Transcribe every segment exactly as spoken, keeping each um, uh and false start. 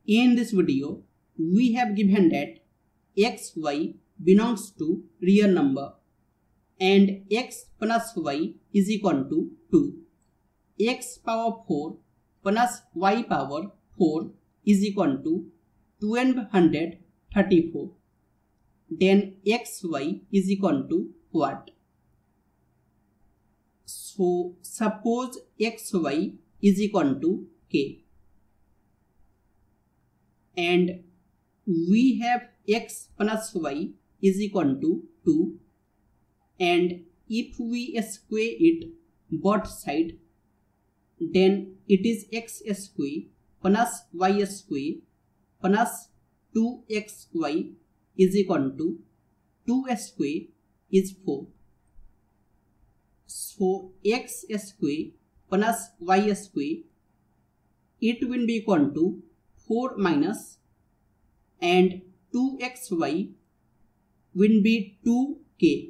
In this video, we have given that x, y belongs to real number and x plus y is equal to two. X power four plus y power four is equal to twelve thirty-four. Then xy is equal to what? So suppose xy is equal to k. And we have x plus y is equal to two, and if we square it both sides, then it is x square plus y square plus two x y is equal to two square is four. So x square plus y square, it will be equal to four minus, and two x y will be two k.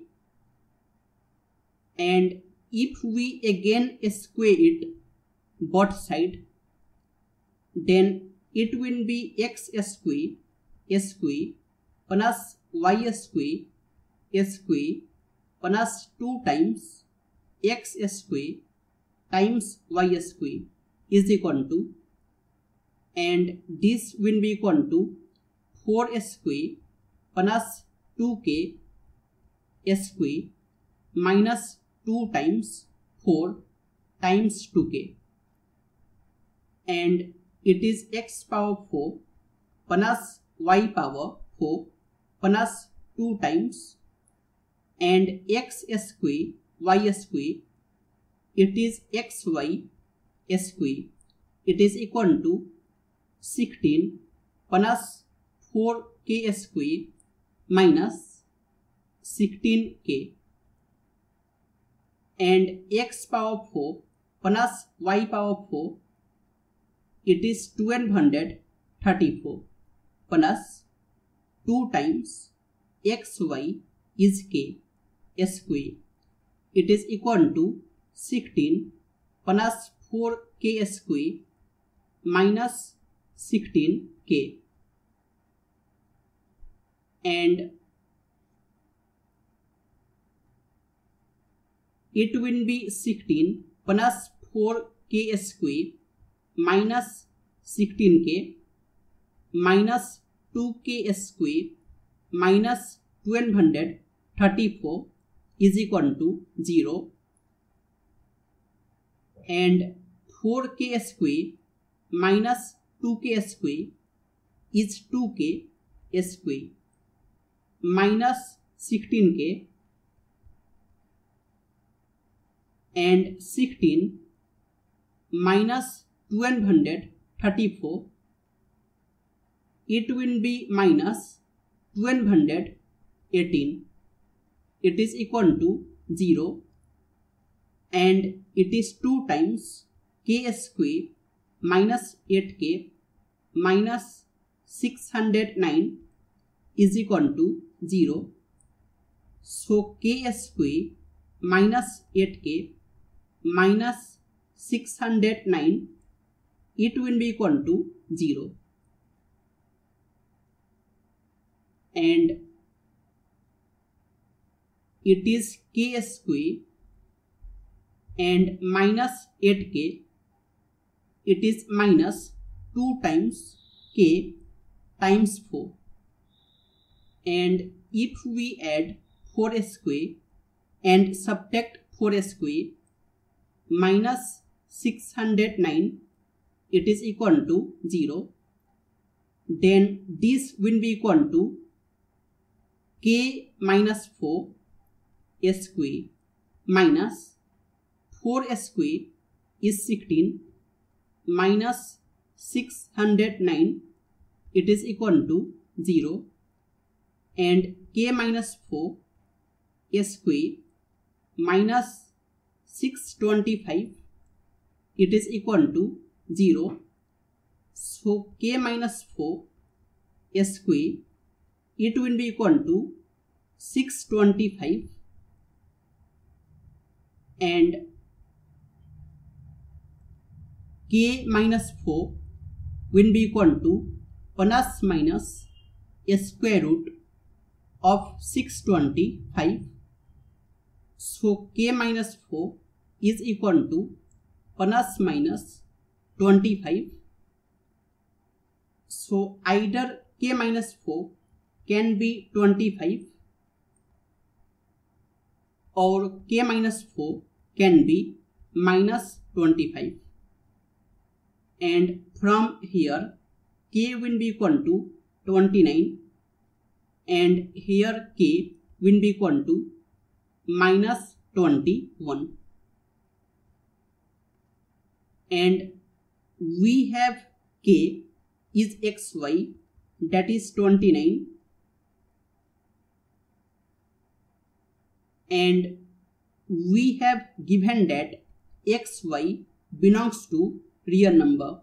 And if we again square it both sides, then it will be x square square plus y square square plus two times x square times y square is equal to, and this will be equal to four square plus two k square minus two times four times two k, and it is x power four plus y power four plus two times, and x square y square, it is xy square, it is equal to sixteen plus four k square minus sixteen k, and x power four plus y power four, it is twelve thirty-four plus two times xy is k square, it is equal to sixteen plus four k square minus sixteen k, and it will be sixteen plus four k square minus sixteen k minus two k square minus twelve thirty-four is equal to zero, and four k square minus two k square is two k square minus sixteen k, and sixteen minus twelve thirty-four, it will be minus twelve eighteen, it is equal to zero, and it is two times k square minus eight k minus six hundred nine is equal to zero. So k square minus eight k minus six hundred nine, it will be equal to zero, and it is k square and minus eight k, it is minus two times k times four, and if we add four square and subtract four square minus six hundred nine, it is equal to zero, then this will be equal to k minus four square minus four square is sixteen minus six hundred nine, it is equal to zero, and k minus four square minus six hundred twenty-five, it is equal to zero. So k minus four square, it will be equal to six hundred twenty-five, and k minus four will be equal to plus minus a square root of six hundred twenty-five. So k minus four is equal to plus minus twenty-five. So either k minus four can be twenty-five or k minus four can be minus twenty-five. And from here k will be equal to twenty-nine and here k will be equal to minus twenty-one. And we have k is xy, that is twenty-nine, and we have given that xy belongs to real number,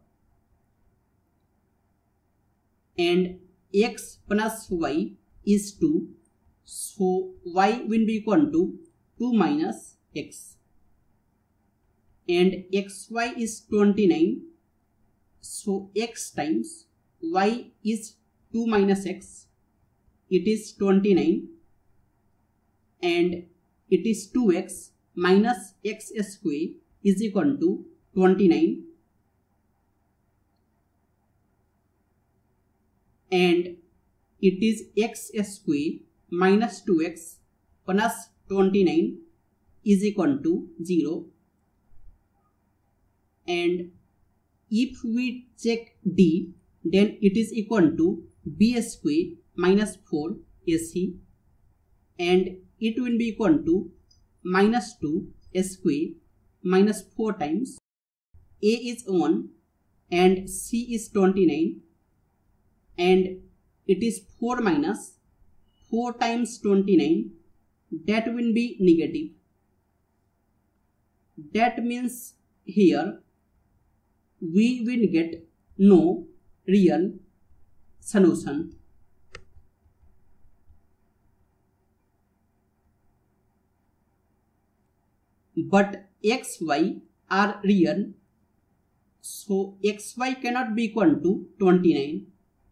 and x plus y is two, so y will be equal to two minus x, and xy is twenty-nine, so x times y is two minus x, it is twenty-nine, and it is two x minus x square is equal to twenty-nine, and it is x square minus two x plus twenty-nine is equal to zero. And if we check d, then it is equal to b square minus four ac, and it will be equal to minus two square minus four times a is one and c is twenty-nine, and it is four minus four times twenty-nine, that will be negative. That means here we will get no real solution. But xy are real, so xy cannot be equal to twenty-nine.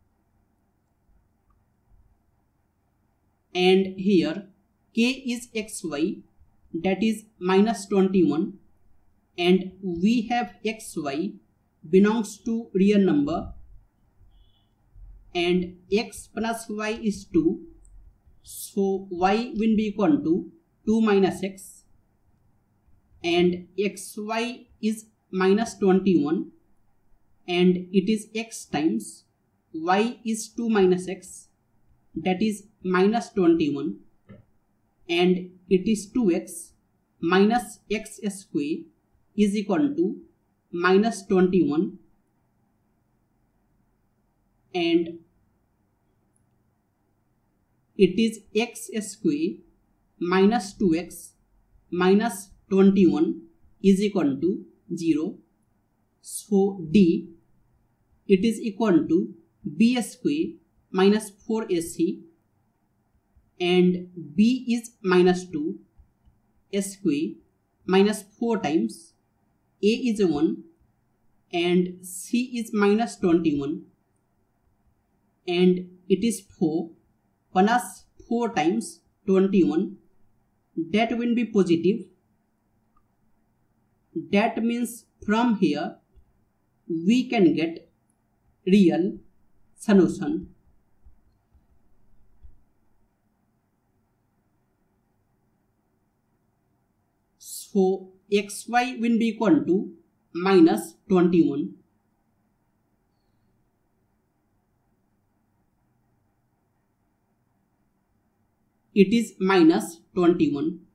And here k is xy, that is minus twenty-one, and we have xy belongs to real number, and x plus y is two, so y will be equal to two minus x, and xy is minus twenty-one, and it is x times y is two minus x, that is minus twenty-one, and it is two x minus x square is equal to minus twenty-one, and it is x square minus two x minus twenty-one is equal to zero. So d, it is equal to b square minus four ac, and b is minus two square minus four times a is one and c is minus twenty-one, and it is four plus four times twenty-one, that will be positive. That means from here we can get real solution. So xy will be equal to minus twenty-one. It is minus twenty-one.